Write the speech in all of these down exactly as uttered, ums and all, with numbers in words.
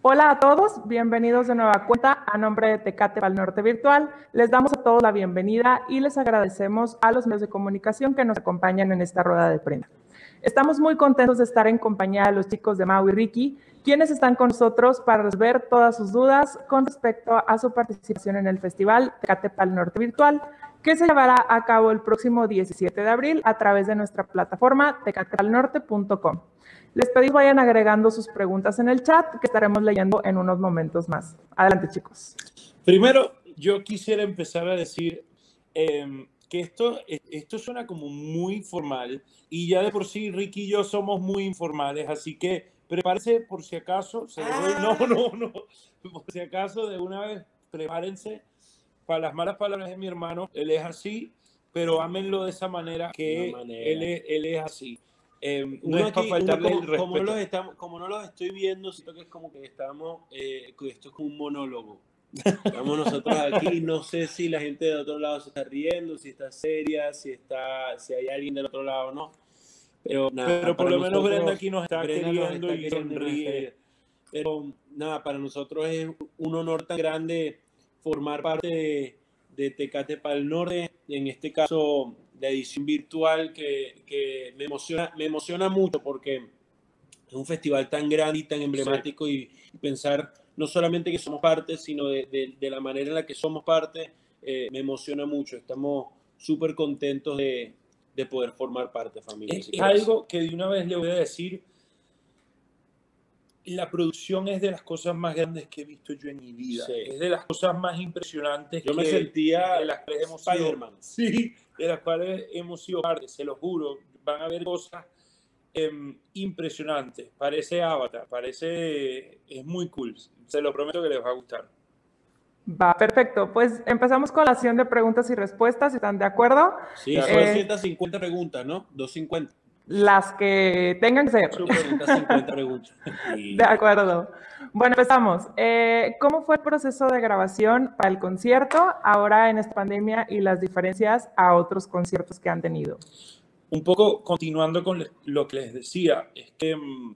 Hola a todos, bienvenidos de nueva cuenta a nombre de Tecate Pal Norte Virtual. Les damos a todos la bienvenida y les agradecemos a los medios de comunicación que nos acompañan en esta rueda de prensa. Estamos muy contentos de estar en compañía de los chicos de Mau y Ricky, quienes están con nosotros para resolver todas sus dudas con respecto a su participación en el festival Tecate Pal Norte Virtual, que se llevará a cabo el próximo diecisiete de abril a través de nuestra plataforma tecate pal norte punto com. Les pedimos vayan agregando sus preguntas en el chat, que estaremos leyendo en unos momentos más. Adelante, chicos. Primero, yo quisiera empezar a decir eh, que esto, esto suena como muy formal y ya de por sí Ricky y yo somos muy informales, así que prepárense por si acaso, se los doy, no, no, no, por si acaso de una vez prepárense para las malas palabras de mi hermano, él es así, pero ámenlo de esa manera que manera. Él, es, él es así. Eh, no es para faltarle el respeto. Como no, los estamos, como no los estoy viendo, siento que es como que estamos, eh, esto es como un monólogo. Estamos nosotros aquí, no sé si la gente del otro lado se está riendo, si está seria, si está, si hay alguien del otro lado o no. Pero, nada, pero por lo menos nosotros, Brenda aquí nos está Brenda queriendo nos está y queriendo sonríe. Pero nada, para nosotros es un honor tan grande formar parte de, de Tecate Pal Norte, en este caso la edición virtual que, que me emociona, me emociona mucho porque es un festival tan grande y tan emblemático, sí. y, y pensar no solamente que somos parte, sino de, de, de la manera en la que somos parte, eh, me emociona mucho. Estamos súper contentos de, de poder formar parte, familia. Es, es algo que de una vez le voy a decir, la producción es de las cosas más grandes que he visto yo en mi vida. Sí. Es de las cosas más impresionantes. Yo que, me sentía de las cuales hemos Spider-Man. sido, sí, de las cuales hemos sido parte, se lo juro. Van a ver cosas eh, impresionantes. Parece Avatar, parece, es muy cool. Se lo prometo que les va a gustar. Va, perfecto. Pues empezamos con la sesión de preguntas y respuestas. ¿Están de acuerdo? Sí, son eh, ciento cincuenta preguntas, ¿no? doscientos cincuenta. Las que tengan que ser. ciento cincuenta preguntas. De acuerdo. Bueno, empezamos. Eh, ¿Cómo fue el proceso de grabación para el concierto ahora en esta pandemia y las diferencias a otros conciertos que han tenido? Un poco continuando con lo que les decía, es que mmm,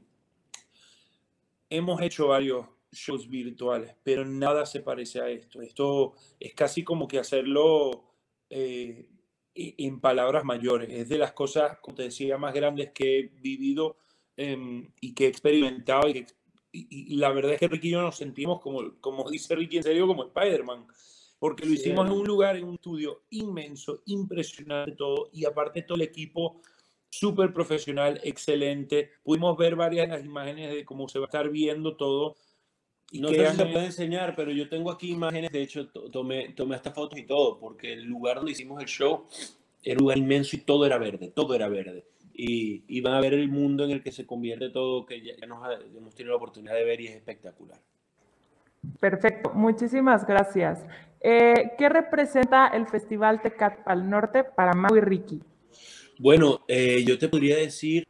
hemos hecho varios shows virtuales, pero nada se parece a esto. Esto es casi como que hacerlo eh, en palabras mayores. Es de las cosas, como te decía, más grandes que he vivido eh, y que he experimentado. Y, que, y, y la verdad es que Ricky y yo nos sentimos, como, como dice Ricky en serio, como Spider-Man. Porque lo hicimos sí. en un lugar, en un estudio inmenso, impresionante todo. Y aparte todo el equipo súper profesional, excelente. Pudimos ver varias de las imágenes de cómo se va a estar viendo todo. Y no sé si se puede enseñar, pero yo tengo aquí imágenes, de hecho tomé, tomé estas fotos y todo, porque el lugar donde hicimos el show era un lugar inmenso y todo era verde, todo era verde. Y, y van a ver el mundo en el que se convierte todo, que ya, ya nos ha, hemos tenido la oportunidad de ver y es espectacular. Perfecto, muchísimas gracias. Eh, ¿Qué representa el Festival Tecate Pal Norte para Mau y Ricky? Bueno, eh, yo te podría decir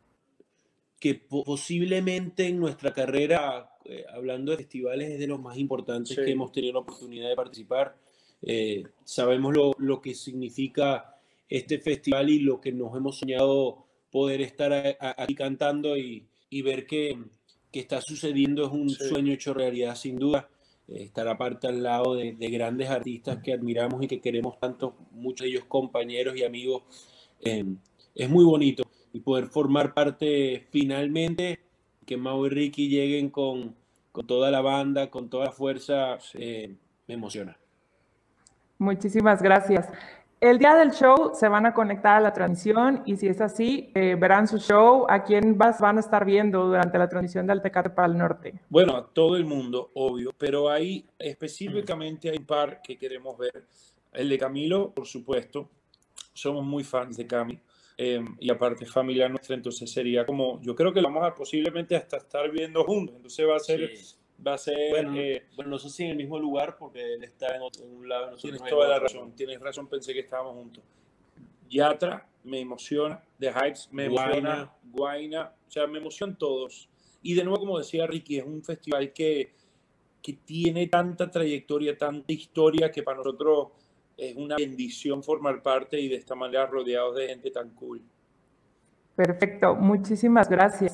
que posiblemente en nuestra carrera, eh, hablando de festivales, es de los más importantes sí. que hemos tenido la oportunidad de participar. Eh, sabemos lo, lo que significa este festival y lo que nos hemos soñado poder estar a, a, aquí cantando y, y ver que, que está sucediendo es un sí. sueño hecho realidad, sin duda. Eh, estar aparte al lado de, de grandes artistas que admiramos y que queremos tanto, muchos de ellos compañeros y amigos, eh, es muy bonito. Y poder formar parte finalmente, que Mau y Ricky lleguen con, con toda la banda, con toda la fuerza, eh, me emociona. Muchísimas gracias. El día del show se van a conectar a la transmisión y si es así, eh, verán su show. ¿A quién vas, van a estar viendo durante la transmisión del Tecate Pal Norte? Bueno, a todo el mundo, obvio, pero hay específicamente hay un par que queremos ver. El de Camilo, por supuesto. Somos muy fans de Cami. Eh, y aparte familia nuestra, entonces sería como, yo creo que lo vamos a posiblemente hasta estar viendo juntos, entonces va a ser, sí. va a ser bueno, eh, bueno, no sé si en el mismo lugar porque él está en, otro, en un lado. Tienes toda la razón, lugar. tienes razón, pensé que estábamos juntos. Yatra me emociona, The Hypes me Guayna. emociona, Guayna, o sea, me emocionan todos. Y de nuevo, como decía Ricky, es un festival que, que tiene tanta trayectoria, tanta historia, que para nosotros es una bendición formar parte y de esta manera rodeados de gente tan cool. Perfecto, muchísimas gracias.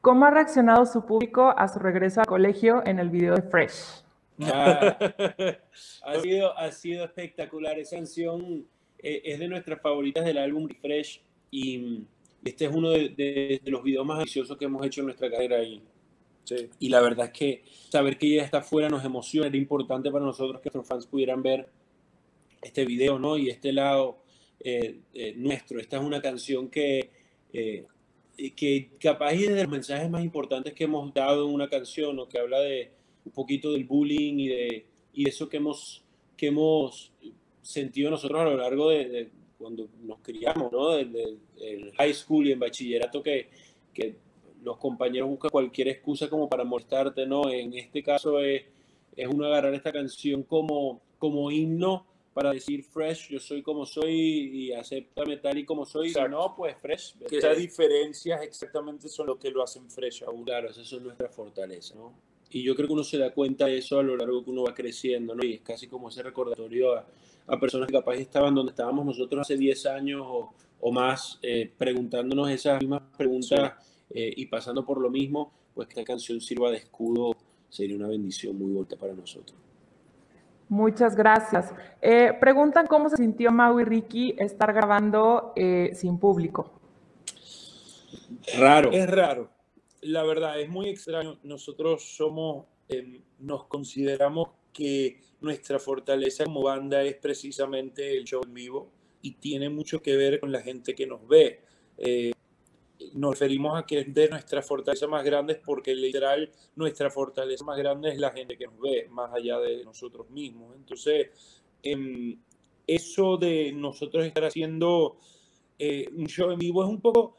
¿Cómo ha reaccionado su público a su regreso al colegio en el video de Fresh? Ah, ha, sido, ha sido espectacular. Esa canción eh, es de nuestras favoritas del álbum Refresh y este es uno de, de, de los videos más ambiciosos que hemos hecho en nuestra carrera. Y, sí. y la verdad es que saber que ella está afuera nos emociona. Era importante para nosotros que nuestros fans pudieran ver este video, ¿no? Y este lado eh, eh, nuestro. Esta es una canción que... Eh, que capaz es de los mensajes más importantes que hemos dado en una canción, o que habla de un poquito del bullying y de, y de eso que hemos, que hemos sentido nosotros a lo largo de, de cuando nos criamos, ¿no? Desde el high school y en bachillerato, que, que los compañeros buscan cualquier excusa como para molestarte, ¿no? En este caso es, es uno agarrar esta canción como, como himno para decir Fresh, yo soy como soy y acéptame tal y como soy. Exacto. Y no, pues Fresh. Que esas diferencias exactamente son lo que lo hacen Fresh aún. Claro, esas son nuestras fortalezas, ¿no? Y yo creo que uno se da cuenta de eso a lo largo que uno va creciendo, ¿no? Y es casi como ese recordatorio a, a personas que capaz estaban donde estábamos nosotros hace diez años o, o más, eh, preguntándonos esas mismas preguntas, sí. eh, y pasando por lo mismo, pues que esta canción sirva de escudo sería una bendición muy bonita para nosotros. Muchas gracias. Eh, preguntan cómo se sintió Mau y Ricky estar grabando eh, sin público. Raro. Es raro. La verdad, es muy extraño. Nosotros somos, eh, nos consideramos que nuestra fortaleza como banda es precisamente el show en vivo y tiene mucho que ver con la gente que nos ve. Eh, nos referimos a que es de nuestra fortaleza más grande porque literal nuestra fortaleza más grande es la gente que nos ve, más allá de nosotros mismos. Entonces, eh, eso de nosotros estar haciendo eh, un show en vivo es un poco...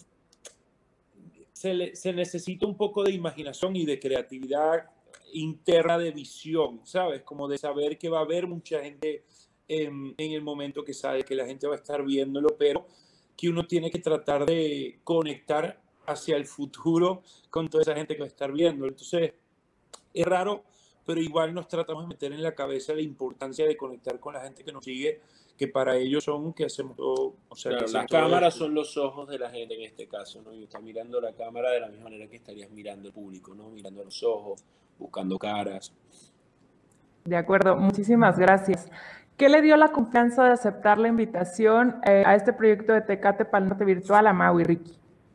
Se, le, se necesita un poco de imaginación y de creatividad interna, de visión, ¿sabes? Como de saber que va a haber mucha gente en, en el momento, que sabe que la gente va a estar viéndolo, pero que uno tiene que tratar de conectar hacia el futuro con toda esa gente que va a estar viendo. Entonces, es raro, pero igual nos tratamos de meter en la cabeza la importancia de conectar con la gente que nos sigue, que para ellos son que hacemos todo. O sea, claro, que las cámaras son los ojos de la gente en este caso, ¿no? Y está mirando la cámara de la misma manera que estarías mirando el público, ¿no? Mirando a los ojos, buscando caras. De acuerdo, muchísimas gracias. ¿Qué le dio la confianza de aceptar la invitación eh, a este proyecto de Tecate Pal Norte Virtual a Mau y Ricky?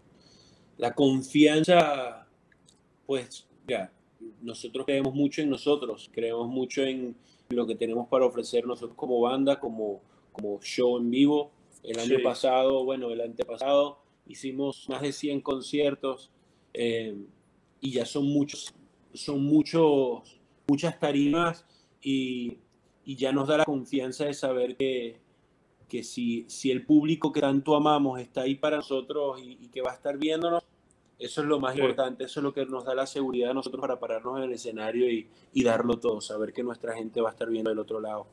La confianza, pues, ya, nosotros creemos mucho en nosotros, creemos mucho en lo que tenemos para ofrecer nosotros como banda, como, como show en vivo. El año sí. pasado, bueno, el antepasado, hicimos más de cien conciertos eh, y ya son muchos, son muchos, muchas tarimas y, y ya nos da la confianza de saber que, que si, si el público que tanto amamos está ahí para nosotros y, y que va a estar viéndonos, eso es lo más sí. importante, eso es lo que nos da la seguridad a nosotros para pararnos en el escenario y, y darlo todo, saber que nuestra gente va a estar viendo del otro lado.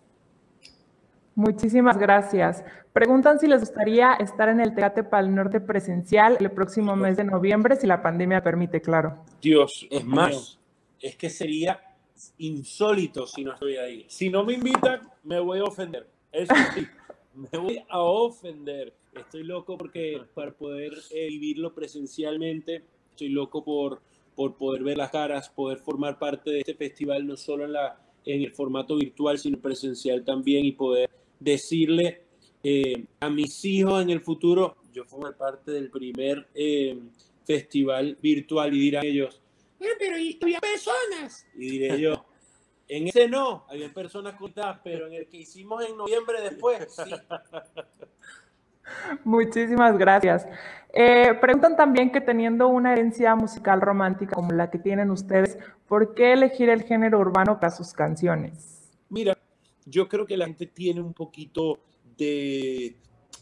Muchísimas gracias. Preguntan si les gustaría estar en el Tecate Pal Norte presencial el próximo mes de noviembre, si la pandemia permite, claro. Dios, es más, mío. es que sería insólito si no estoy ahí. Si no me invitan, me voy a ofender. Eso sí, me voy a ofender. Estoy loco porque para poder eh, vivirlo presencialmente, estoy loco por, por poder ver las caras, poder formar parte de este festival, no solo en, la, en el formato virtual, sino presencial también, y poder decirle eh, a mis hijos en el futuro, yo formé parte del primer eh, festival virtual, y dirán ellos, eh, pero ¿y había personas? Y diré yo, en ese no, había personas contadas, pero en el que hicimos en noviembre después, sí. Muchísimas gracias. Eh, preguntan también que teniendo una herencia musical romántica como la que tienen ustedes, ¿por qué elegir el género urbano para sus canciones? Mira, yo creo que la gente tiene un poquito de,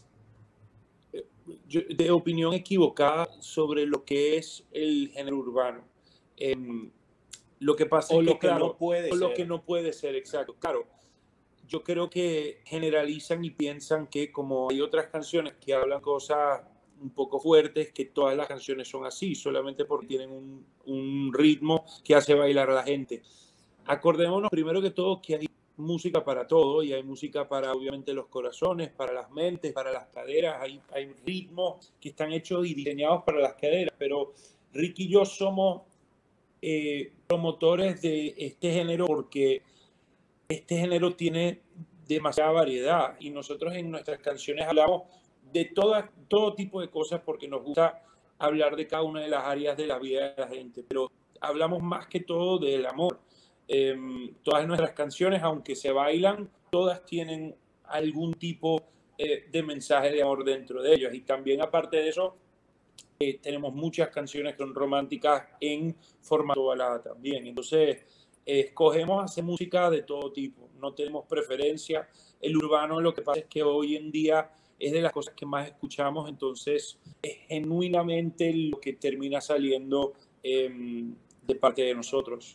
de opinión equivocada sobre lo que es el género urbano. Eh, lo que pasa o es lo que, que claro, no puede o ser. lo que no puede ser, exacto. Claro, yo creo que generalizan y piensan que como hay otras canciones que hablan cosas un poco fuertes, que todas las canciones son así, solamente porque tienen un, un ritmo que hace bailar a la gente. Acordémonos primero que todo que hay música para todo, y hay música para obviamente los corazones, para las mentes, para las caderas, hay, hay ritmos que están hechos y diseñados para las caderas, pero Ricky y yo somos eh, promotores de este género porque este género tiene demasiada variedad y nosotros en nuestras canciones hablamos de toda, todo tipo de cosas porque nos gusta hablar de cada una de las áreas de la vida de la gente, pero hablamos más que todo del amor. Eh, todas nuestras canciones, aunque se bailan, todas tienen algún tipo eh, de mensaje de amor dentro de ellas. Y también, aparte de eso, eh, tenemos muchas canciones que son románticas en formato balada también. Entonces, eh, escogemos hacer música de todo tipo. No tenemos preferencia. El urbano, lo que pasa es que hoy en día es de las cosas que más escuchamos, entonces es genuinamente lo que termina saliendo eh, de parte de nosotros.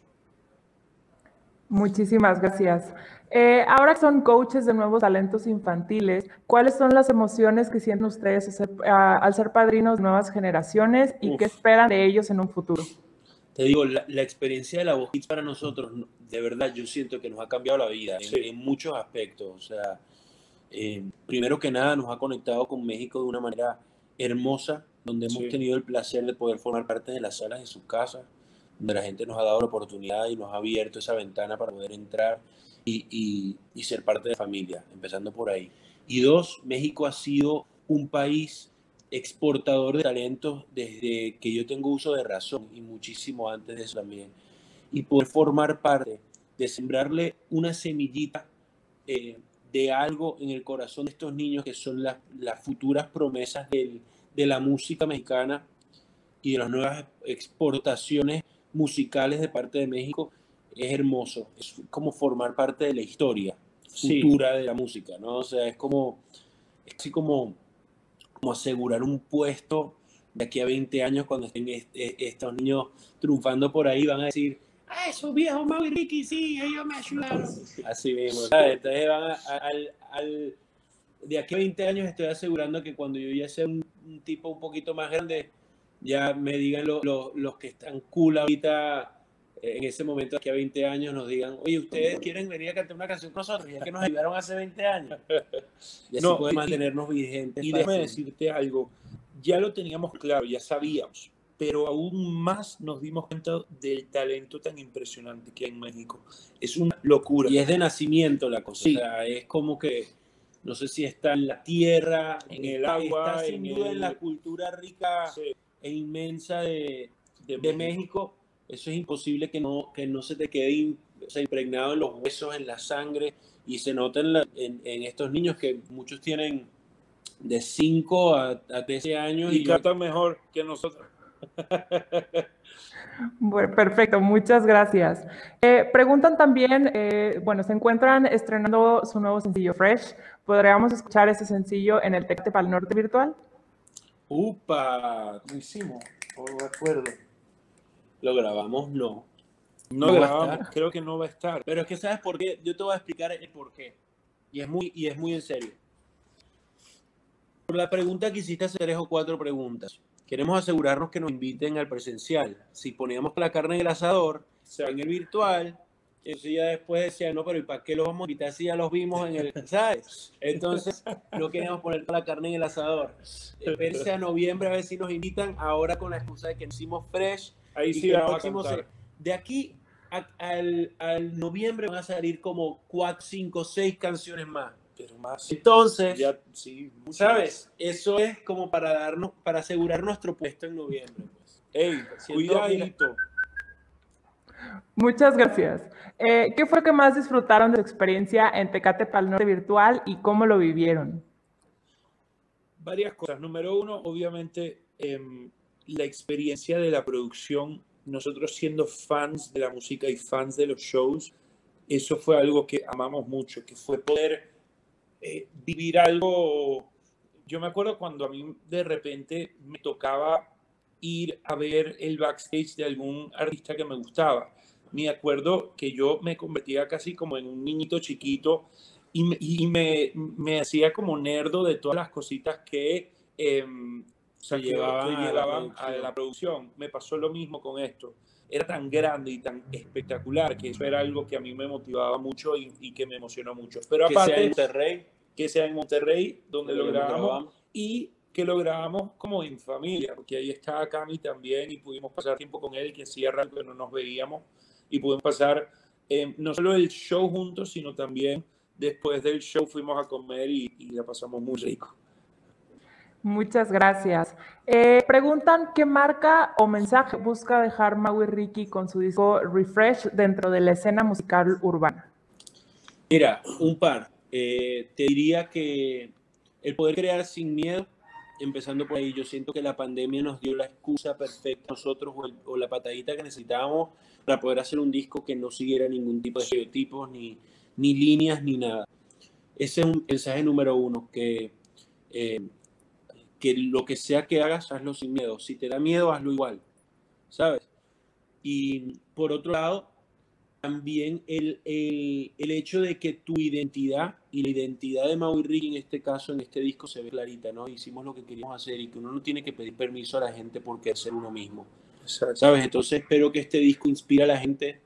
Muchísimas gracias. Eh, ahora que son coaches de nuevos talentos infantiles, ¿cuáles son las emociones que sienten ustedes al ser, a, al ser padrinos de nuevas generaciones y Uf. qué esperan de ellos en un futuro? Te digo, la, la experiencia de la Voz Kids para nosotros, de verdad, yo siento que nos ha cambiado la vida sí. en, en muchos aspectos. O sea, eh, primero que nada, nos ha conectado con México de una manera hermosa, donde hemos sí. tenido el placer de poder formar parte de las salas de sus casas, donde la gente nos ha dado la oportunidad y nos ha abierto esa ventana para poder entrar y, y, y ser parte de la familia, empezando por ahí. Y dos, México ha sido un país exportador de talentos desde que yo tengo uso de razón y muchísimo antes de eso también. Y poder formar parte de sembrarle una semillita eh, de algo en el corazón de estos niños que son las, las futuras promesas del, de la música mexicana y de las nuevas exportaciones musicales de parte de México, es hermoso. Es como formar parte de la historia futura sí. de la música, ¿no? O sea, es como, es así como, como asegurar un puesto de aquí a veinte años cuando estén est estos niños triunfando por ahí, van a decir, ah, esos viejos Mau y Ricky, sí, ellos me ayudaron. Así mismo, ¿sabes? Entonces van a, a, al, al, de aquí a veinte años estoy asegurando que cuando yo ya sea un, un tipo un poquito más grande, ya me digan lo, lo, los que están cool ahorita, eh, en ese momento, aquí a veinte años, nos digan, oye, ¿ustedes quieren venir a cantar una canción con nosotros? Ya que nos ayudaron hace veinte años. Y así no, podemos mantenernos vigentes. Y déjame decirte algo, ya lo teníamos claro, ya sabíamos, pero aún más nos dimos cuenta del talento tan impresionante que hay en México. Es una locura. Y es de nacimiento la cosa, sí. O sea, es como que, no sé si está en la tierra, en el agua, está sin en, duda el... en la cultura rica sí. e inmensa de, de, de México. México. Eso es imposible que no, que no se te quede in, o sea, impregnado en los huesos, en la sangre, y se nota en, la, en, en estos niños que muchos tienen de cinco a trece años. Y, y cantan yo... mejor que nosotros. Bueno, perfecto, muchas gracias. Eh, preguntan también, eh, bueno, se encuentran estrenando su nuevo sencillo Fresh. ¿Podríamos escuchar ese sencillo en el Tecate Pal Norte virtual? ¡Upa! Lo hicimos, no me acuerdo. ¿Lo grabamos? No. No, no grabamos, creo que no va a estar. Pero es que, ¿sabes por qué? Yo te voy a explicar el por qué. Y es muy, y es muy en serio. Por la pregunta que hiciste hace tres o cuatro preguntas. Queremos asegurarnos que nos inviten al presencial. Si poníamos la carne en el asador, o sea, en el virtual, eso ya después decía, no, pero ¿y para qué los vamos a invitar si ya los vimos en el, ¿sabes? Entonces, no queríamos poner la carne en el asador. Espérense a noviembre a ver si nos invitan, ahora con la excusa de que hicimos Fresh. Ahí sí vamos a cantar. De aquí a, al, al noviembre van a salir como cuatro, cinco, seis canciones más. Pero más. Entonces, ya, sí, ¿sabes? Eso es como para darnos, para asegurar nuestro puesto en noviembre. Pues. Ey, cuidadito. Muchas gracias. Eh, ¿Qué fue lo que más disfrutaron de su experiencia en Tecate Pal Norte virtual y cómo lo vivieron? Varias cosas. Número uno, obviamente, eh, la experiencia de la producción. Nosotros siendo fans de la música y fans de los shows, eso fue algo que amamos mucho, que fue poder eh, vivir algo. Yo me acuerdo cuando a mí de repente me tocaba ir a ver el backstage de algún artista que me gustaba. Me acuerdo que yo me convertía casi como en un niñito chiquito y me, y me, me hacía como nerdo de todas las cositas que... Eh, O sea, llevaban, que llevaban a, la a la producción. Me pasó lo mismo con esto. Era tan grande y tan espectacular que eso era algo que a mí me motivaba mucho y, y que me emocionó mucho. Pero que aparte, sea en Monterrey. Que sea en Monterrey, donde lo grabamos, y que lo grabamos como en familia, porque ahí estaba Cami también y pudimos pasar tiempo con él, que hacía rato que no nos veíamos, y pudimos pasar eh, no solo el show juntos, sino también después del show fuimos a comer y, y la pasamos muy rico. Muchas gracias. Eh, preguntan qué marca o mensaje busca dejar Mau y Ricky con su disco Refresh dentro de la escena musical urbana. Mira, un par. Eh, te diría que el poder crear sin miedo, empezando por ahí, yo siento que la pandemia nos dio la excusa perfecta a nosotros o, el, o la patadita que necesitábamos para poder hacer un disco que no siguiera ningún tipo de estereotipos, ni, ni líneas, ni nada. Ese es un mensaje número uno, que, eh, que lo que sea que hagas, hazlo sin miedo. Si te da miedo, hazlo igual, ¿sabes? Y por otro lado, también el, el, el hecho de que tu identidad y la identidad de Mau y Ricky en este caso, en este disco, se ve clarita, ¿no? Hicimos lo que queríamos hacer y que uno no tiene que pedir permiso a la gente por querer ser uno mismo. Exacto. ¿Sabes? Entonces espero que este disco inspire a la gente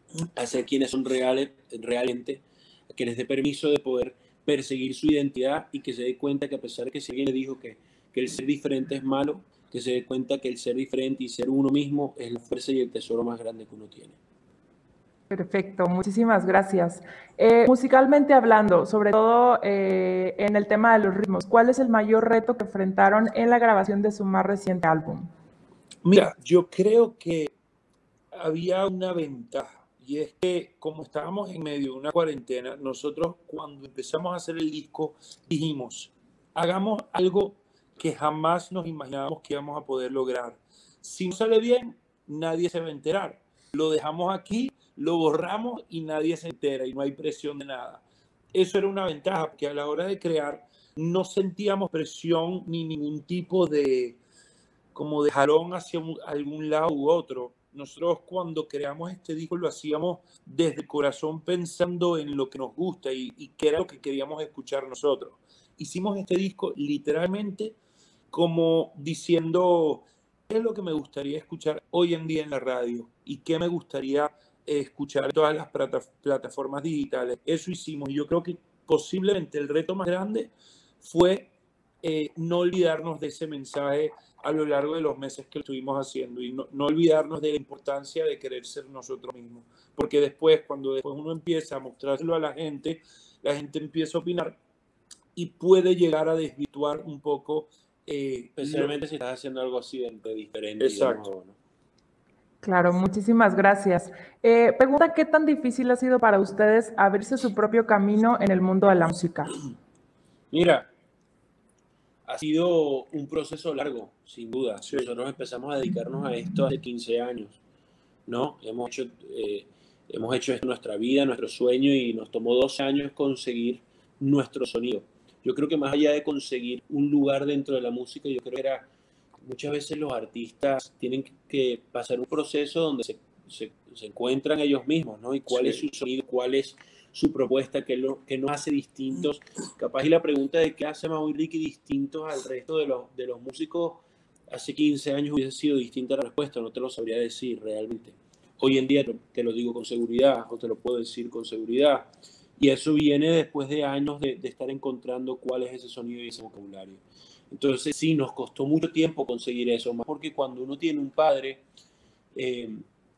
a ser quienes son reales, realmente, a que les dé permiso de poder perseguir su identidad y que se dé cuenta que a pesar de que si alguien le dijo que, que el ser diferente es malo, que se dé cuenta que el ser diferente y ser uno mismo es la fuerza y el tesoro más grande que uno tiene. Perfecto, muchísimas gracias. Eh, musicalmente hablando, sobre todo eh, en el tema de los ritmos, ¿cuál es el mayor reto que enfrentaron en la grabación de su más reciente álbum? Mira, yo creo que había una ventaja y es que como estábamos en medio de una cuarentena, nosotros cuando empezamos a hacer el disco dijimos, hagamos algo que jamás nos imaginábamos que íbamos a poder lograr. Si no sale bien, nadie se va a enterar. Lo dejamos aquí, lo borramos y nadie se entera y no hay presión de nada. Eso era una ventaja, porque a la hora de crear no sentíamos presión ni ningún tipo de, como de jalón hacia un, algún lado u otro. Nosotros cuando creamos este disco lo hacíamos desde el corazón pensando en lo que nos gusta y, y qué era lo que queríamos escuchar nosotros. Hicimos este disco literalmente como diciendo qué es lo que me gustaría escuchar hoy en día en la radio y qué me gustaría escuchar en todas las plataformas digitales. Eso hicimos. Yo creo que posiblemente el reto más grande fue eh, no olvidarnos de ese mensaje a lo largo de los meses que lo estuvimos haciendo y no, no olvidarnos de la importancia de querer ser nosotros mismos. Porque después, cuando después uno empieza a mostrárselo a la gente, la gente empieza a opinar y puede llegar a desvirtuar un poco. Eh, Especialmente lo... si estás haciendo algo así de diferente. Exacto. Digamos, ¿no? Claro, muchísimas gracias. Eh, pregunta, ¿qué tan difícil ha sido para ustedes abrirse su propio camino en el mundo de la música? Mira, ha sido un proceso largo, sin duda. Sí. Nosotros empezamos a dedicarnos a esto hace quince años, ¿no? Hemos hecho, eh, hemos hecho esto en nuestra vida, nuestro sueño, y nos tomó doce años conseguir nuestro sonido. Yo creo que más allá de conseguir un lugar dentro de la música, yo creo que era, muchas veces los artistas tienen que pasar un proceso donde se, se, se encuentran ellos mismos, ¿no? Y cuál sí. es su sonido, cuál es su propuesta, que, lo, que nos hace distintos. Capaz y la pregunta de qué hace Mau y Ricky distintos al resto de los, de los músicos, hace quince años hubiese sido distinta la respuesta, no te lo sabría decir realmente. Hoy en día te lo digo con seguridad, o te lo puedo decir con seguridad. Y eso viene después de años de, de estar encontrando cuál es ese sonido y ese vocabulario. Entonces sí, nos costó mucho tiempo conseguir eso, más porque cuando uno tiene un padre, eh,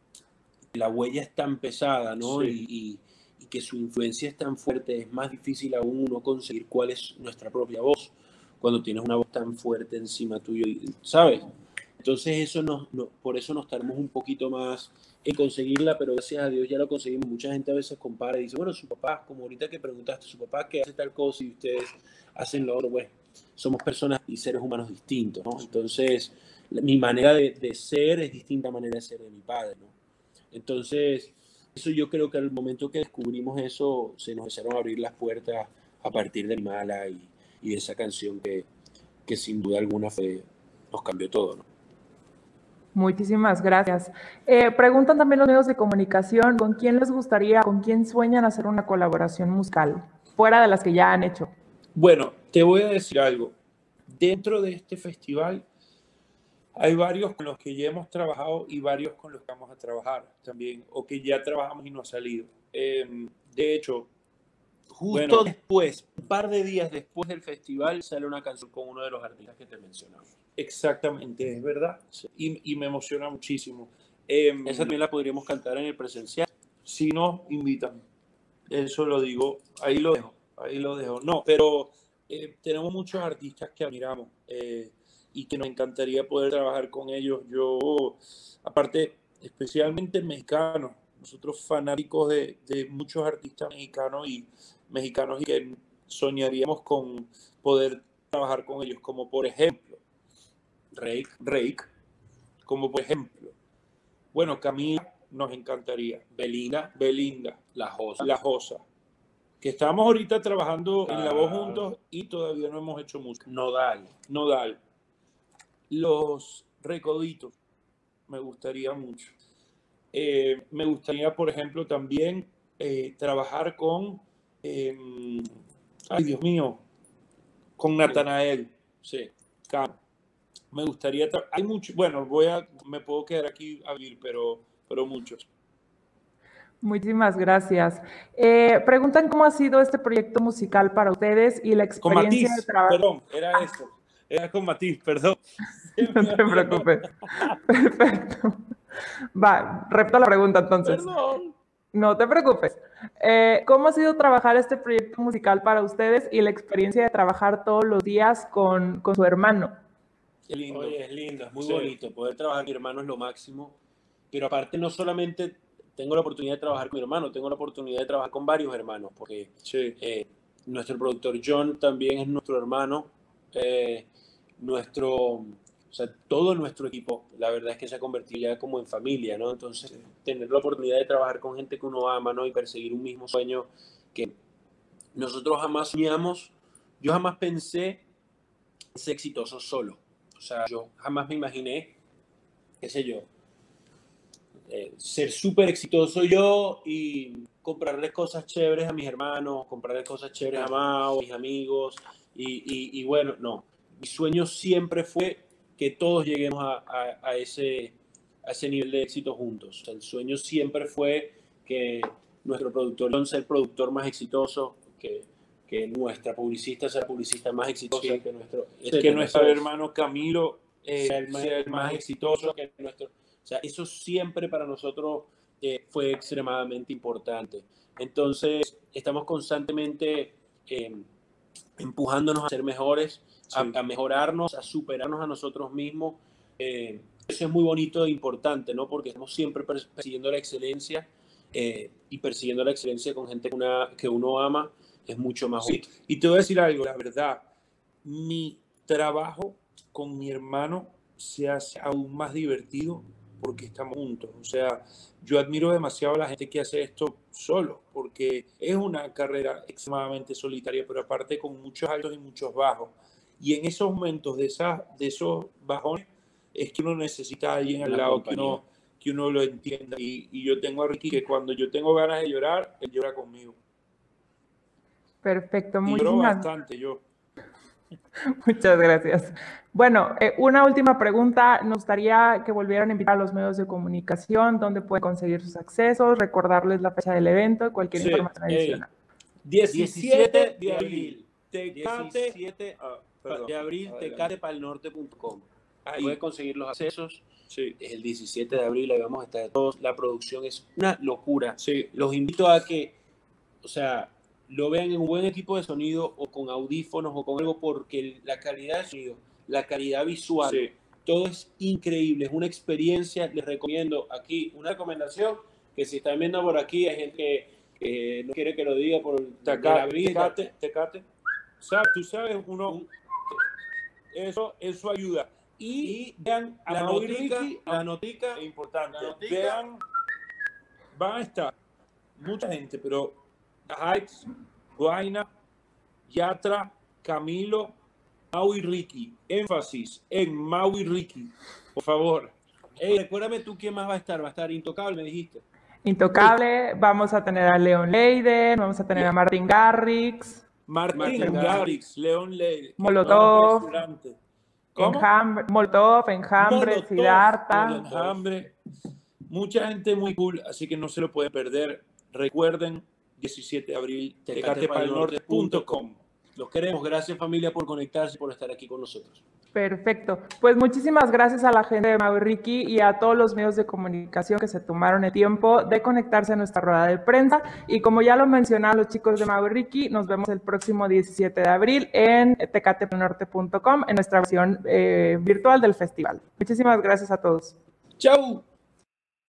la huella es tan pesada, ¿no? Sí. Y, y, y que su influencia es tan fuerte, es más difícil aún uno conseguir cuál es nuestra propia voz, cuando tienes una voz tan fuerte encima tuyo, ¿sabes? Entonces eso nos, no, por eso nos tardamos un poquito más en conseguirla, pero gracias a Dios ya lo conseguimos. Mucha gente a veces compara y dice, bueno, su papá, como ahorita que preguntaste, su papá que hace tal cosa y ustedes hacen lo otro, pues somos personas y seres humanos distintos, ¿no? Entonces mi manera de, de ser es distinta a la manera de ser de mi padre, ¿no? Entonces eso yo creo que al momento que descubrimos eso, se nos empezaron a abrir las puertas a partir de Mala y, y de esa canción que, que sin duda alguna fue, nos cambió todo, ¿no? Muchísimas gracias. Eh, preguntan también los medios de comunicación, ¿con quién les gustaría, con quién sueñan hacer una colaboración musical, fuera de las que ya han hecho? Bueno, te voy a decir algo. Dentro de este festival hay varios con los que ya hemos trabajado y varios con los que vamos a trabajar también, o que ya trabajamos y no ha salido. Eh, de hecho, Justo Bueno, después, un par de días después del festival, sale una canción con uno de los artistas que te mencionamos. exactamente, es verdad. Sí. Y, y me emociona muchísimo. Eh, Esa también la podríamos cantar en el presencial. Si nos invitan, eso lo digo, ahí lo dejo, ahí lo dejo. No, pero eh, tenemos muchos artistas que admiramos eh, y que nos encantaría poder trabajar con ellos. Yo, aparte, especialmente mexicanos, nosotros fanáticos de, de muchos artistas mexicanos y mexicanos y que soñaríamos con poder trabajar con ellos, como por ejemplo Rake, Rake, como por ejemplo, bueno, Camila nos encantaría, Belinda, Belinda, La Josa. La Josa, que estamos ahorita trabajando en La Voz Ah. juntos y todavía no hemos hecho música. Nodal. Nodal, Los Recoditos, me gustaría mucho. Eh, me gustaría, por ejemplo, también eh, trabajar con, eh, ay Dios mío, con Natanael. Sí. Cano. Me gustaría, hay mucho, bueno, voy a, me puedo quedar aquí a vivir, pero, pero muchos. Muchísimas gracias. Eh, preguntan cómo ha sido este proyecto musical para ustedes y la Con experiencia Matiz, de trabajo. perdón, era eso. Era con Matiz, perdón. No te preocupes. Perfecto. Va, repito la pregunta entonces. Perdón. No te preocupes. Eh, ¿Cómo ha sido trabajar este proyecto musical para ustedes y la experiencia de trabajar todos los días con, con su hermano? Qué lindo. Oye, es lindo, es muy Sí. bonito. Poder trabajar con mi hermano es lo máximo. Pero aparte, no solamente tengo la oportunidad de trabajar con mi hermano, tengo la oportunidad de trabajar con varios hermanos, porque Sí. eh, nuestro productor John también es nuestro hermano. Eh, nuestro, o sea, todo nuestro equipo, la verdad es que se ha convertido ya como en familia, ¿no? Entonces, Sí. tener la oportunidad de trabajar con gente que uno ama, ¿no? Y perseguir un mismo sueño que nosotros jamás soñamos, yo jamás pensé ser exitoso solo. O sea, yo jamás me imaginé, qué sé yo, eh, ser súper exitoso yo y comprarles cosas chéveres a mis hermanos, comprarles cosas chéveres a Mao, a mis amigos, y, y, y bueno, no. Mi sueño siempre fue que todos lleguemos a, a, a, ese, a ese nivel de éxito juntos. O sea, el sueño siempre fue que nuestro productor John sea el productor más exitoso, que, que nuestra publicista sea la publicista más exitosa, Sí. que nuestro, Es que nuestro hermano Camilo eh, sea el más, sea el más, más exitoso. que nuestro. O sea, eso siempre para nosotros eh, fue extremadamente importante. Entonces, estamos constantemente eh, empujándonos a ser mejores, sí. a, a mejorarnos, a superarnos a nosotros mismos. Eh, eso es muy bonito e importante, ¿no? Porque estamos siempre persiguiendo la excelencia eh, y persiguiendo la excelencia con gente que, una, que uno ama es mucho más sí. bonito. Y te voy a decir algo, la verdad, mi trabajo con mi hermano se hace aún más divertido porque estamos juntos. O sea, yo admiro demasiado a la gente que hace esto solo, porque es una carrera extremadamente solitaria, pero aparte con muchos altos y muchos bajos. Y en esos momentos de, esas, de esos bajones es que uno necesita a alguien al lado que uno, que uno lo entienda. Y, y yo tengo a Ricky que cuando yo tengo ganas de llorar, él llora conmigo. Perfecto, y muchísimas lloro bastante yo. Muchas gracias. Bueno, eh, una última pregunta. Nos gustaría que volvieran a invitar a los medios de comunicación, dónde pueden conseguir sus accesos, recordarles la fecha del evento y cualquier sí, información adicional. diecisiete de abril. Tecate, diecisiete de abril, tecate pal norte punto com. Ahí puede conseguir los accesos. Sí. Es el diecisiete de abril, ahí vamos a estar todos. La producción es una locura. Sí. Los invito a que, o sea, lo vean en un buen equipo de sonido o con audífonos o con algo, porque la calidad de sonido, la calidad visual, sí. todo es increíble, es una experiencia. Les recomiendo aquí una recomendación, que si están viendo por aquí hay gente que eh, no quiere que lo diga por Tecate, tecate, tecate. ¿Sabes? Tú sabes, uno, eso, eso ayuda. Y, y vean a la Mau y notica, Ricky, la notica, es importante. La notica. Vean, van a estar mucha gente, pero Heights, Guaina, Yatra, Camilo, Mau y Ricky. Énfasis en Mau y Ricky, por favor. Hey, recuérdame tú quién más va a estar. Va a estar Intocable, me dijiste. Intocable, vamos a tener a Leon Leiden, vamos a tener a Martin Garrix. Martin, Martin Garrix, Leon Leiden. Molotov. ¿Cómo? Enjambre, Molotov, Enjambre, Molotov, Siddhartha. Enjambre. Mucha gente muy cool, así que no se lo pueden perder. Recuerden, diecisiete de abril, tecate tecate pal norte punto com. Los queremos. Gracias, familia, por conectarse y por estar aquí con nosotros. Perfecto. Pues muchísimas gracias a la gente de Mau y Ricky y a todos los medios de comunicación que se tomaron el tiempo de conectarse a nuestra rueda de prensa. Y como ya lo mencionaron los chicos de Mau y Ricky, nos vemos el próximo diecisiete de abril en tecate pal norte punto com en nuestra versión eh, virtual del festival. Muchísimas gracias a todos. ¡Chau!